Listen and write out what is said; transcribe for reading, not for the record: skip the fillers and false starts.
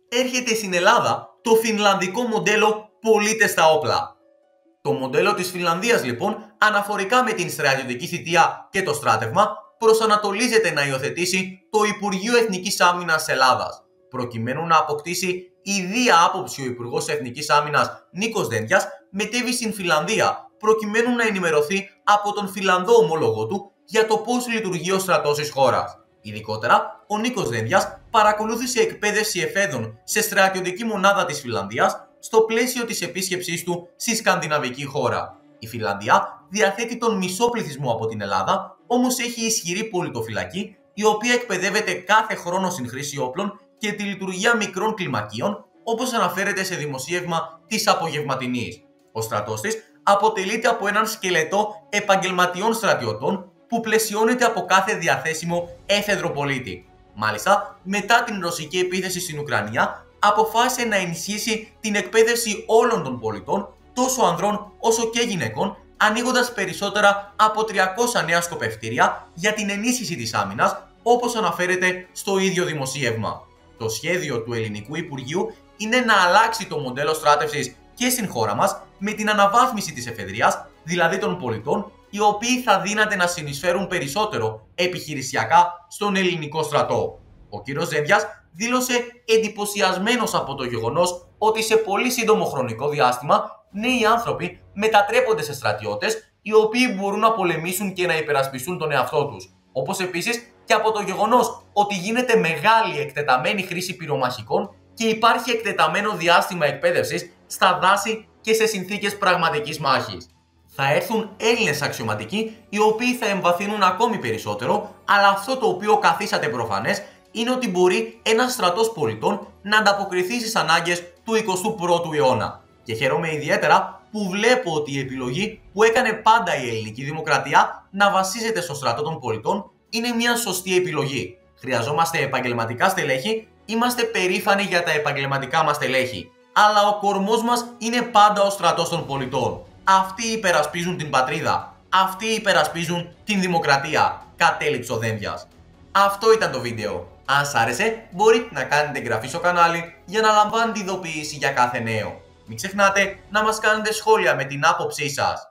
έρχεται στην Ελλάδα το φινλανδικό μοντέλο πολίτες στα όπλα. Το μοντέλο της Φινλανδίας λοιπόν, αναφορικά με την στρατιωτική θητεία και το στράτευμα, προσανατολίζεται να υιοθετήσει το Υπουργείο Εθνικής Άμυνας Ελλάδας, προκειμένου να αποκτήσει ιδία άποψη ο Υπουργός Εθνικής Άμυνας Νίκος Δένδιας, μετέβη στην Φινλανδία, προκειμένου να ενημερωθεί από τον Φινλανδό ομόλογο του για το πώς λειτουργεί ο στρατός της χώρας. Ειδικότερα, ο Νίκος Δένδιας παρακολούθησε εκπαίδευση εφέδων σε στρατιωτική μονάδα της Φινλανδίας στο πλαίσιο της επίσκεψής του στη σκανδιναβική χώρα. Η Φινλανδία διαθέτει τον μισό πληθυσμό από την Ελλάδα, όμως έχει ισχυρή πολιτοφυλακή, η οποία εκπαιδεύεται κάθε χρόνο στην χρήση όπλων και τη λειτουργία μικρών κλιμακίων, όπως αναφέρεται σε δημοσίευμα της Απογευματινής. Ο στρατός της αποτελείται από έναν σκελετό επαγγελματιών στρατιωτών που πλαισιώνεται από κάθε διαθέσιμο έφεδρο πολίτη. Μάλιστα, μετά την ρωσική επίθεση στην Ουκρανία, αποφάσισε να ενισχύσει την εκπαίδευση όλων των πολιτών, τόσο ανδρών όσο και γυναικών, ανοίγοντας περισσότερα από 300 νέα σκοπευτήρια για την ενίσχυση της άμυνας, όπως αναφέρεται στο ίδιο δημοσίευμα. Το σχέδιο του Ελληνικού Υπουργείου είναι να αλλάξει το μοντέλο στράτευσης και στην χώρα μας με την αναβάθμιση της εφεδρείας, δηλαδή των πολιτών, οι οποίοι θα δύναται να συνεισφέρουν περισσότερο επιχειρησιακά στον ελληνικό στρατό. Ο κ. Δένδιας δήλωσε εντυπωσιασμένος από το γεγονός ότι σε πολύ σύντομο χρονικό διάστημα νέοι άνθρωποι μετατρέπονται σε στρατιώτες, οι οποίοι μπορούν να πολεμήσουν και να υπερασπιστούν τον εαυτό τους. Όπως επίσης και από το γεγονός ότι γίνεται μεγάλη εκτεταμένη χρήση πυρομαχικών και υπάρχει εκτεταμένο διάστημα εκπαίδευσης στα δάση και σε συνθήκες πραγματικής μάχης. Θα έρθουν Έλληνες αξιωματικοί, οι οποίοι θα εμβαθύνουν ακόμη περισσότερο, αλλά αυτό το οποίο καθίσατε προφανές είναι ότι μπορεί ένας στρατός πολιτών να ανταποκριθεί στις ανάγκες του 21ου αιώνα. Και χαίρομαι ιδιαίτερα που βλέπω ότι η επιλογή που έκανε πάντα η ελληνική δημοκρατία να βασίζεται στο στρατό των πολιτών είναι μια σωστή επιλογή. Χρειαζόμαστε επαγγελματικά στελέχη, είμαστε περήφανοι για τα επαγγελματικά μας στελέχη. Αλλά ο κορμός μας είναι πάντα ο στρατός των πολιτών. Αυτοί υπερασπίζουν την πατρίδα. Αυτοί υπερασπίζουν την δημοκρατία. Κατέληξε ο Δένδιας. Αυτό ήταν το βίντεο. Αν σ' άρεσε, μπορείτε να κάνετε εγγραφή στο κανάλι για να λαμβάνετε ειδοποίηση για κάθε νέο. Μην ξεχνάτε να μας κάνετε σχόλια με την άποψή σας.